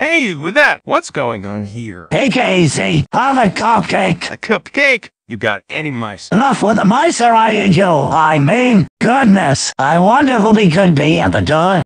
Hey, with that, what's going on here? Take it easy. Have a cupcake. A cupcake? You got any mice? Enough with the mice or I eat you. I mean, goodness. I wonder who we could be at the door.